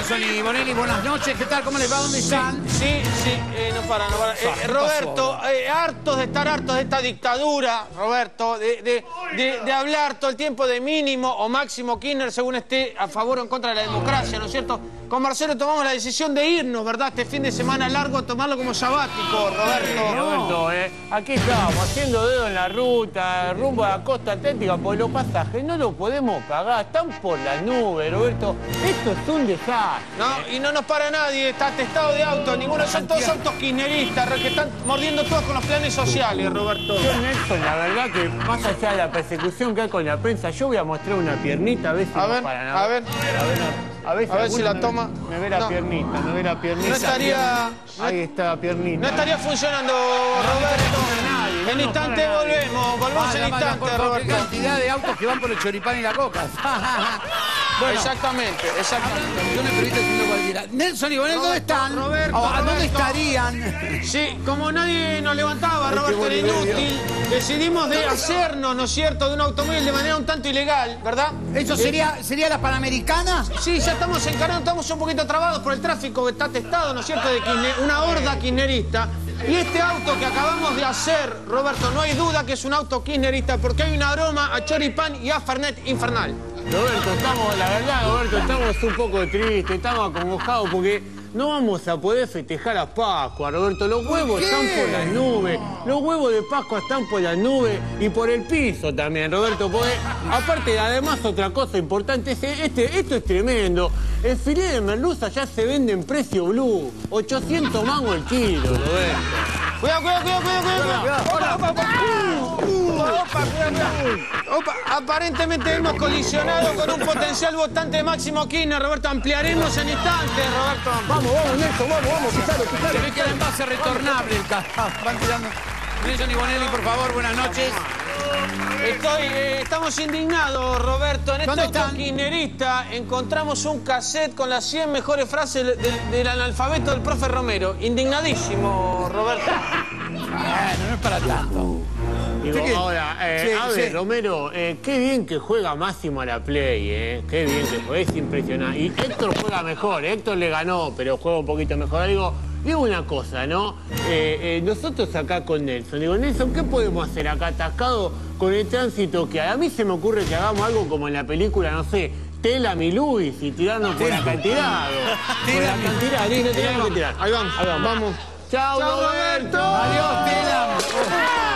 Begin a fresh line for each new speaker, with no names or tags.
Nelson y Bonelli, buenas noches. ¿Qué tal? ¿Cómo les va? ¿Dónde están?
Sí, no para. Roberto, hartos de estar hartos de esta dictadura, Roberto, de hablar todo el tiempo de mínimo o máximo Kirchner según esté a favor o en contra de la democracia, ¿no es cierto? Con Marcelo tomamos la decisión de irnos, ¿verdad? Este fin de semana largo, a tomarlo como sabático, Roberto.
Roberto, aquí estamos, haciendo dedo en la ruta, rumbo a la costa atlántica, porque los pasajes no los podemos pagar, están por las nubes, Roberto. Esto es un desastre.
No, y no nos para nadie, está atestado de auto, ninguno, son todos autos kirchneristas, que están mordiendo todos con los planes sociales, Roberto.
Yo, Nelson, la verdad que más allá de la persecución que hay con la prensa, yo voy a mostrar una piernita, a ver si nos paran. A ver si la toma. Me ve la piernita, me ve la piernita.
No estaría...
Ahí está la piernita.
No estaría funcionando, Roberto. En instante volvemos en instante, Roberto.
Qué cantidad de autos que van por el choripán y la coca.
Bueno, exactamente.
Yo me permito decirlo cualquiera. Nelson y Bonelli, ¿dónde están?
Roberto.
¿Dónde estarían?
Sí, como nadie nos levantaba, Roberto, era inútil, decidimos de hacernos, ¿no es cierto?, de un automóvil de manera un tanto ilegal, ¿verdad?
¿Eso sería la Panamericana?
Sí, ya estamos encarando, estamos un poquito trabados por el tráfico que está atestado, ¿no es cierto?, de una horda kirchnerista. Y este auto que acabamos de hacer, Roberto, no hay duda que es un auto kirchnerista porque hay un aroma a choripán y a Fernet infernal.
Roberto, estamos un poco tristes, estamos acongojados porque no vamos a poder festejar a Pascua, Roberto. Los huevos están por las nubes, los huevos de Pascua están por las nubes y por el piso también, Roberto. Porque, aparte, además, otra cosa importante, esto es tremendo. El filé de merluza ya se vende en precio blue, 800 mangos el kilo, Roberto.
Cuidado. Opa, aparentemente hemos colisionado con un potencial votante de Máximo Kirchner, Roberto. Ampliaremos en instantes, Roberto.
Vamos, Nelson, vamos, pisalo.
Se ve que era envase retornable el carro. Van tirando. Nelson y Bonelli, por favor, buenas noches.
Estamos indignados, Roberto. En este
¿Dónde
auto
están?
kirchnerista encontramos un cassette con las 100 mejores frases del analfabeto del profe Romero. Indignadísimo, Roberto.
No es para tanto.
Digo, ahora, Romero, qué bien que juega Máximo a la Play, qué bien que juega, es impresionante. Y Héctor juega mejor, Héctor le ganó, pero juega un poquito mejor. Digo una cosa, ¿no? Nosotros acá con Nelson, Nelson, ¿qué podemos hacer acá atascado con el tránsito que hay? A mí se me ocurre que hagamos algo como en la película, no sé, Tela mi Luis y tirarnos por acantilado. Por acantilado, no tenemos que tirar.
Ahí vamos.
Chao, Roberto.
Adiós, Tela.